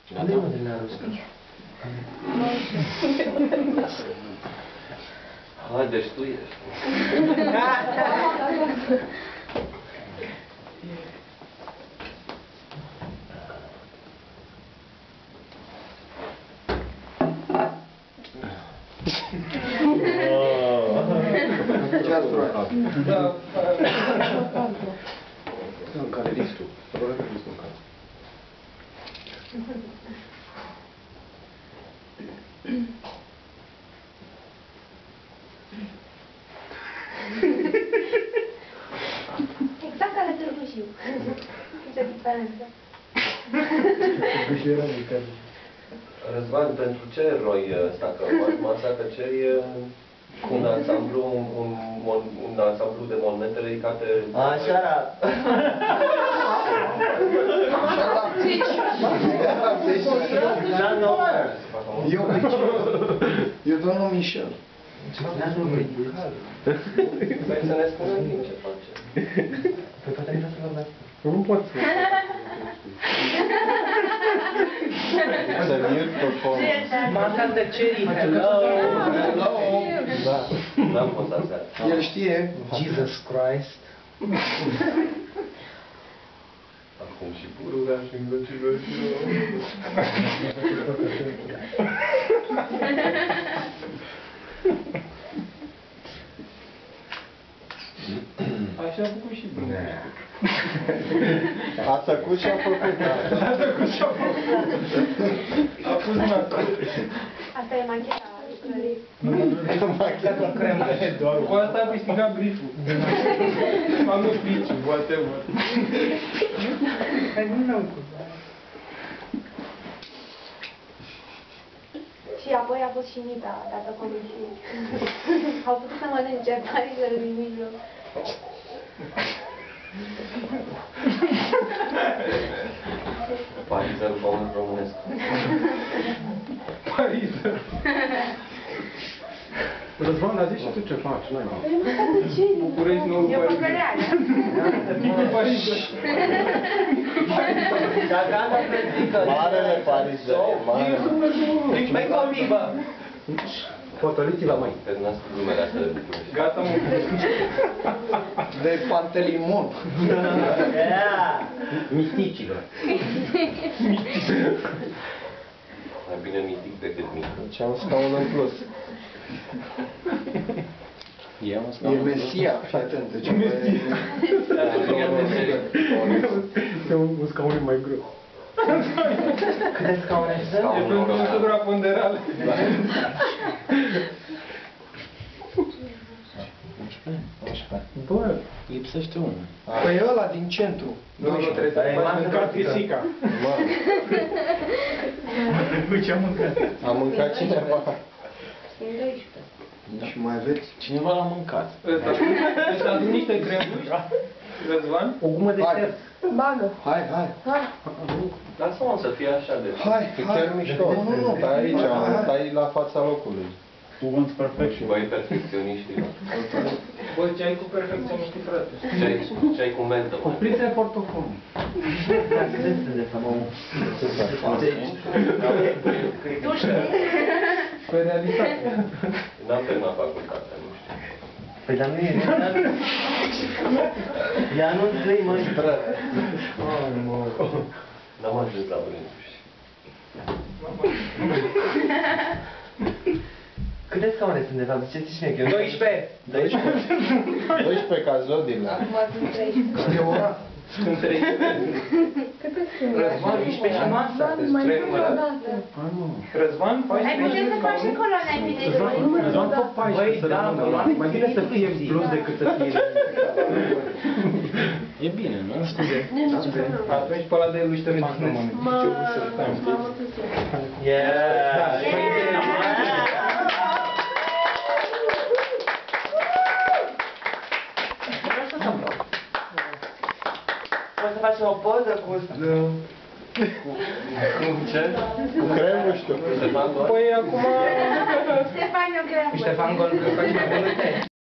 Unde e modelul rusă? Hai, deci tu ești. Ce ați luat? Da. În care listul. Probabil că listul în care. Exact ca la Târgu Jiu. Ce diferență. Și era mică. Răzvan, pentru ce eroi ăsta? Că masacă ce e un ansamblu de monumente ridicate... Așa era. Eu domnul Michel. Vrei să ne spunem din ce face? Păi poate nu să vorbesc. Nu pot să. Masa tăcerii, hello! Da. N-am fost aseară. El știe. Jesus Christ. Acum și pururea și învăților și Așa a făcut și Bruno. A tăcut și a făcut. A făcut și a făcut. A pus una cu... Asta e macheta lucrării. Machiatul cremă. Cu asta am câștigat brieful. Am nu friciu, whatever. Și apoi a fost și Nita, dată comisiei. Au putut să mănânce parizerul din mijloc. Parizerul pământ românesc. Parizerul. Răzvan, a zis și tu ce faci, n-ai mă. Păi mă, stai puțin. București nou E o Parizerul. păcăreală. Parizerul. Gata, frățică. Marele Parizer, marele. Mai copii, bă. Potoliți-vă, măi. Terminați cu glumele astea de București. Gata, mă. De Pantelimon. Misticilor. Mai bine mitic decât mic. Ce am scaun în plus. Eu mă E scaun. Mesia, fii atent. Deci E un scaun mai greu. Câte scaune sunt? E pentru supraponderale. Bă, Lipsește unul. păi ăla din centru. Nu, nu trebuie să faci mâncat pisica. Mă, Cu ce am mâncat? a mâncat cineva. Sunt 12. Și mai aveți? Cineva l-a mâncat. Ăsta adun niște cremuși. Răzvan? O gumă de Hai. șerp. Bagă. Hai, hai. Lasă-mă să fie așa de... Hai, E hai. chiar mișto. Nu, Stai aici, Hai, hai. stai la fața locului. Cuvânt perfect. Băi, perfecționiștilor. Bă, ce ai cu perfecționiștii, frate? Ce ai cu mentă, mă? Opriți portofonul. Tu știi? Pe realitate. N-am terminat facultatea, nu știu. Păi dar nu e... Ea nu trăi, măi. N-am ajuns la Brântuși. Câte scaune sunt de fapt? Ziceți și mie că eu... 12. 12 ca zodile. Acum sunt 13. E ora. Sunt 3. Răzvan, 12 și masa. Mai Trei mult o numărate. dată. Răzvan, Ai putea să faci și coloane ai bine de mai Răzvan tot 14 Băi, să da, rămână. coloane Mai bine să fie zi. plus decât să fie... E bine, nu? Știu de... atunci pe ăla de lui Ștefan rămâne. Mamă, puțin. Poți să faci o poză cu... Cum ce? Cu cremuștul. Ștefan Gol? Păi acum... Ștefan, eu cred. Ștefan Gol, că faci mai multe.